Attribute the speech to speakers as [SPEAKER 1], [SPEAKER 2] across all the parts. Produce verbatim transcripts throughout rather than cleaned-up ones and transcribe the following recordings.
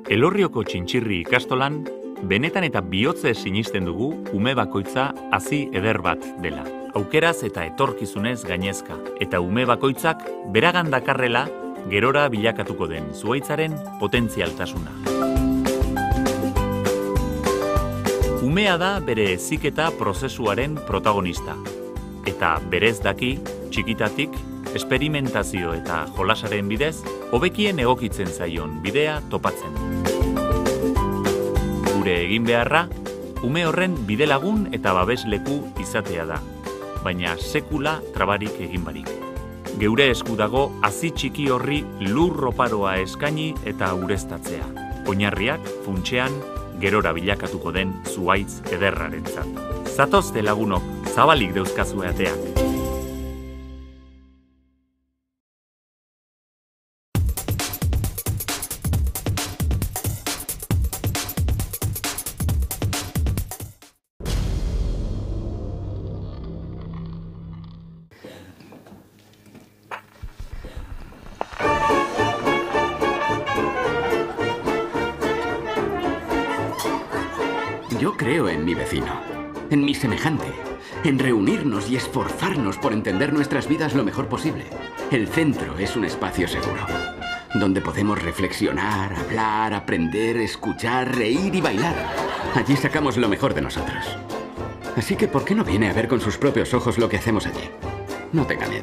[SPEAKER 1] Elorrioko Txintxirri ikastolan, benetan eta bihotzez sinisten dugu ume bakoitza hazi eder bat dela. Aukeraz eta etorkizunez gainezka, eta ume bakoitzak beragan dakarrela gerora bilakatuko den zuhaitzaren potentzialtasuna. Umea da bere heziketa prozesuaren protagonista, eta berez daki, txikitatik, esperimentazio eta jolasaren bidez, hobekien egokitzen zaion bidea topatzen. Gure egin beharra, ume horren bidelagun eta babesleku izatea da, baina sekula trabarik egin barik. Geure esku dago hazi txiki horri lur oparoa eskaini eta ureztatzea. Oinarriak, funtsean, gerora bilakatuko den zuhaitz ederrarentzat. Zatozte lagunok, zabalik dauzkazue ateak.
[SPEAKER 2] Yo creo en mi vecino, en mi semejante, en reunirnos y esforzarnos por entender nuestras vidas lo mejor posible. El centro es un espacio seguro, donde podemos reflexionar, hablar, aprender, escuchar, reír y bailar. Allí sacamos lo mejor de nosotros. Así que, ¿por qué no viene a ver con sus propios ojos lo que hacemos allí? No tenga miedo.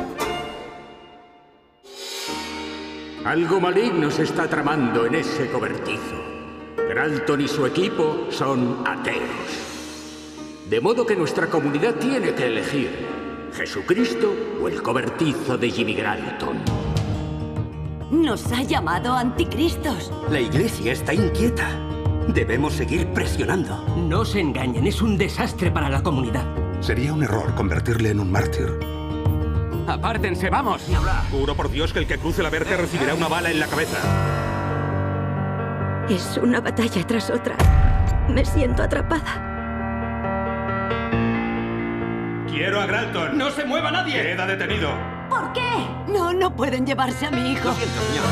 [SPEAKER 3] Algo maligno se está tramando en ese cobertizo. Gralton y su equipo son ateos. De modo que nuestra comunidad tiene que elegir Jesucristo o el cobertizo de Jimmy Gralton.
[SPEAKER 4] Nos ha llamado anticristos.
[SPEAKER 5] La iglesia está inquieta. Debemos seguir presionando.
[SPEAKER 6] No se engañen, es un desastre para la comunidad.
[SPEAKER 7] Sería un error convertirle en un mártir.
[SPEAKER 2] ¡Apártense, vamos!
[SPEAKER 3] Ni hablar.
[SPEAKER 7] Juro por Dios que el que cruce la verja recibirá una bala en la cabeza.
[SPEAKER 4] Es una batalla tras otra. Me siento atrapada.
[SPEAKER 7] Quiero a Gralton.
[SPEAKER 3] ¡No se mueva nadie!
[SPEAKER 7] Queda detenido.
[SPEAKER 4] ¿Por qué? No, no pueden llevarse a mi hijo.
[SPEAKER 3] Lo siento, señor.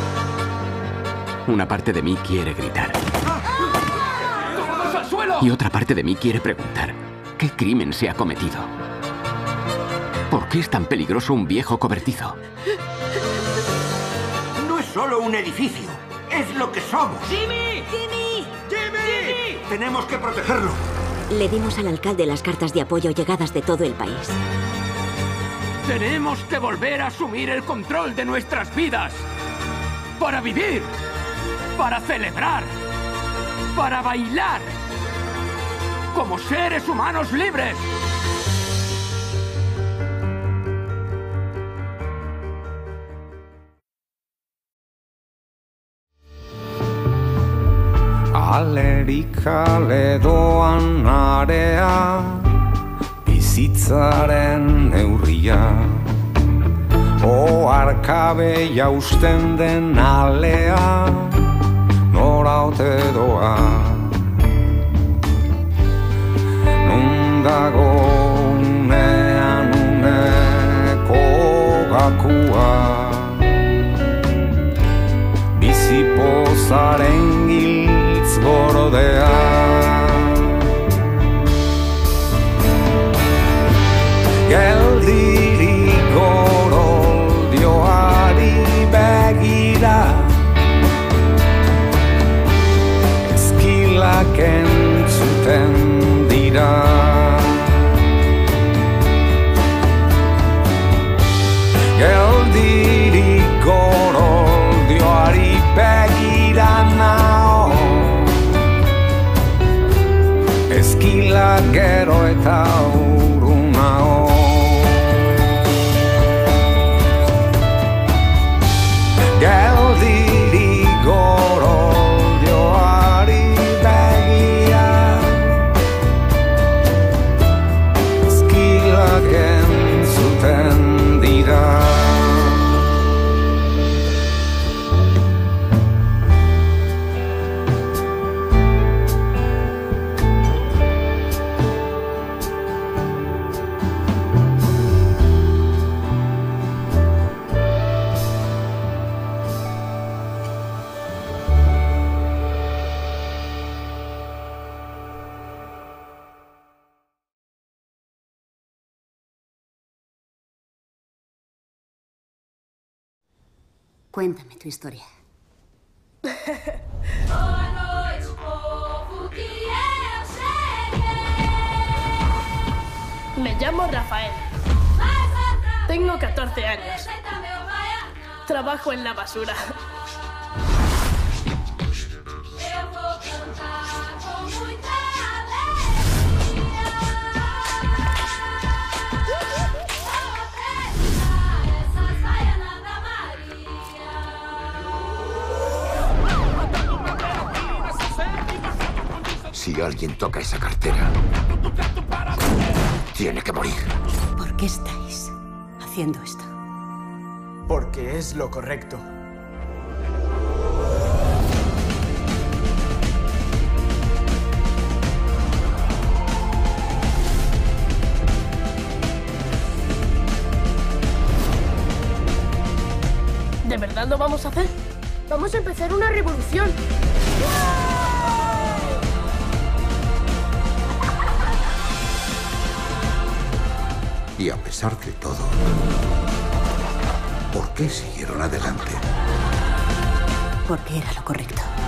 [SPEAKER 2] Una parte de mí quiere gritar.
[SPEAKER 3] ¡Todos al suelo!
[SPEAKER 2] Y otra parte de mí quiere preguntar, ¿qué crimen se ha cometido? ¿Por qué es tan peligroso un viejo cobertizo?
[SPEAKER 5] No es solo un edificio, es lo que somos.
[SPEAKER 6] ¡Jimmy!
[SPEAKER 4] ¡Jimmy!
[SPEAKER 5] ¡Jimmy! Tenemos que protegerlo.
[SPEAKER 4] Le dimos al alcalde las cartas de apoyo llegadas de todo el país.
[SPEAKER 6] Tenemos que volver a asumir el control de nuestras vidas. Para vivir. Para celebrar. Para bailar. Como seres humanos libres.
[SPEAKER 8] Alerik ale doan area, bizitzaren neurria. Oharkabe jausten den alea, nora ote doa. Non dago unean uneko gakua, bizipozaren giltz gordea. Geldiri goroldioari begira, ezkilak entzuten dira. Geldiri goroldioari begira nao, ezkilak gero eta urrun nao. Geldiri goroldioari begira, ezkilak entzuten dira.
[SPEAKER 4] Cuéntame tu historia.
[SPEAKER 9] Me llamo Rafael. Tengo catorce años. Trabajo en la basura.
[SPEAKER 10] Si alguien toca esa cartera, tiene que morir.
[SPEAKER 4] ¿Por qué estáis haciendo esto?
[SPEAKER 11] Porque es lo correcto.
[SPEAKER 9] ¿De verdad lo vamos a hacer? Vamos a empezar una revolución.
[SPEAKER 10] Y a pesar de todo, ¿por qué siguieron adelante?
[SPEAKER 4] Porque era lo correcto.